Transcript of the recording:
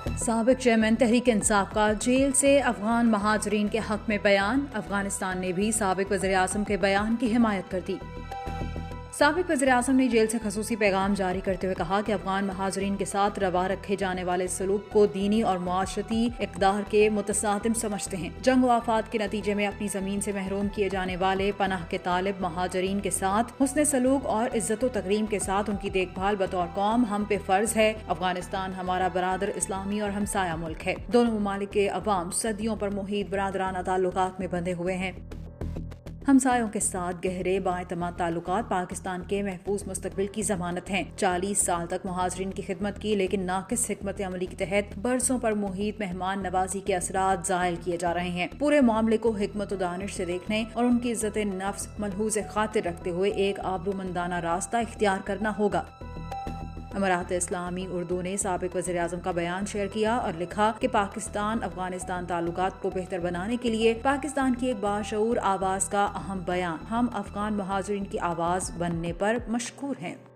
سابق چیئرمین تحریک انصاف کا جیل سے افغان مہاجرین کے حق میں بیان، افغانستان نے بھی سابق وزیراعظم کے بیان کی حمایت کر دی۔ سابق وزیراعظم نے جیل سے خصوصی پیغام جاری کرتے ہوئے کہا کہ افغان مہاجرین کے ساتھ روا رکھے جانے والے سلوک کو دینی اور معاشرتی اقدار کے متصادم سمجھتے ہیں۔ جنگ و آفات کے نتیجے میں اپنی زمین سے محروم کیے جانے والے پناہ کے طالب مہاجرین کے ساتھ حسن سلوک اور عزت و تکریم کے ساتھ ان کی دیکھ بھال بطور قوم ہم پہ فرض ہے۔ افغانستان ہمارا برادر اسلامی اور ہمسایہ ملک ہے۔ دونوں ممالک کے عوام صدیوں پر محیط برادرانہ تعلقات میں بندھے ہوئے ہیں۔ ہمسایوں کے ساتھ گہرے بااعتماد تعلقات پاکستان کے محفوظ مستقبل کی ضمانت ہیں۔ 40 سال تک مہاجرین کی خدمت کی، لیکن ناقص حکمت عملی کے تحت برسوں پر محیط مہمان نوازی کے اثرات زائل کیے جا رہے ہیں۔ پورے معاملے کو حکمت و دانش سے دیکھنے اور ان کی عزت نفس ملحوظ خاطر رکھتے ہوئے ایک آبرومندانہ راستہ اختیار کرنا ہوگا۔ امارات اسلامی اردو نے سابق وزیراعظم کا بیان شیئر کیا اور لکھا کہ پاکستان افغانستان تعلقات کو بہتر بنانے کے لیے پاکستان کی ایک باشعور آواز کا اہم بیان، ہم افغان مہاجرین کی آواز بننے پر مشکور ہیں۔